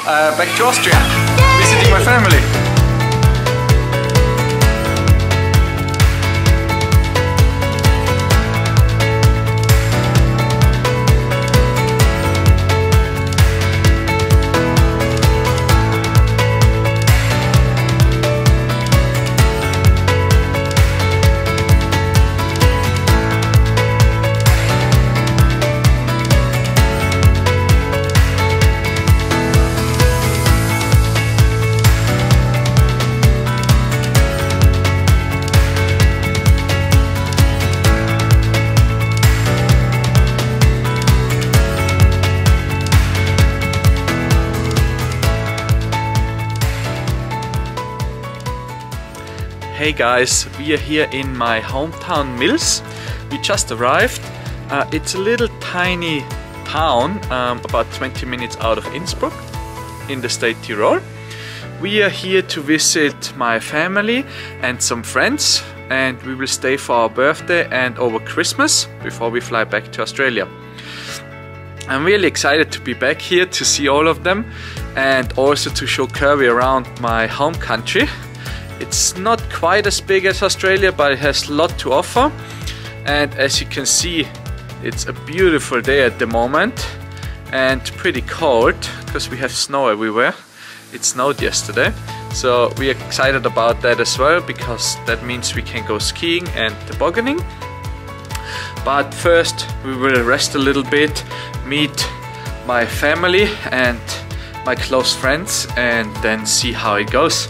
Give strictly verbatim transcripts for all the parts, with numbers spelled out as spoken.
uh, back to Austria, visiting my family. Hey guys, we are here in my hometown Mills. We just arrived. Uh, it's a little tiny town, um, about twenty minutes out of Innsbruck in the state Tyrol. We are here to visit my family and some friends, and we will stay for our birthday and over Christmas before we fly back to Australia. I'm really excited to be back here to see all of them and also to show Kirby around my home country. It's not quite as big as Australia, but it has a lot to offer. And as you can see, it's a beautiful day at the moment and pretty cold because we have snow everywhere. It snowed yesterday, so we are excited about that as well because that means we can go skiing and tobogganing. But first we will rest a little bit, meet my family and my close friends, and then see how it goes.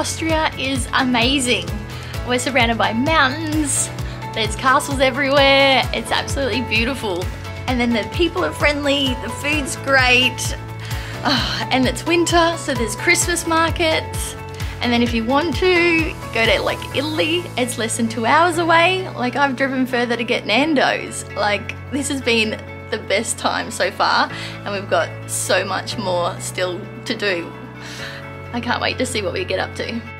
Austria is amazing. We're surrounded by mountains, there's castles everywhere, it's absolutely beautiful. And then the people are friendly, the food's great, oh, and it's winter, so there's Christmas markets. And then if you want to go to like Italy, it's less than two hours away. Like I've driven further to get Nando's. Like this has been the best time so far, and we've got so much more still to do. I can't wait to see what we get up to.